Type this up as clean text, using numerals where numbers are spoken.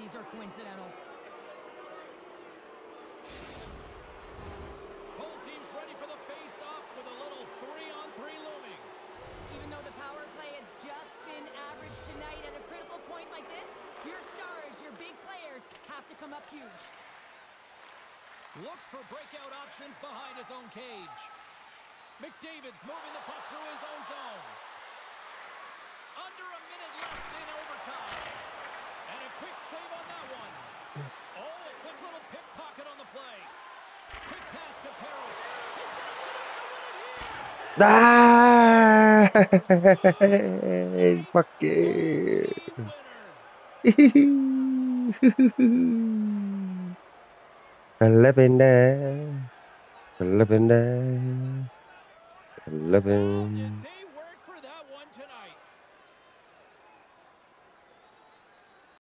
these are coincidentals. Both teams ready for the face-off with a little 3-on-3 looming. Even though the power play has just been average tonight, at a critical point like this, your stars, your big players, have to come up huge. Looks for breakout options behind his own cage. McDavid's moving the puck through his own zone. Under a minute left in overtime. And a quick save on that one. Oh, a quick little pickpocket on the play. Quick pass to Paris. He's got a chance to win it here. Ah, fuck it. Kalabenda, kalabenda, kalabenda.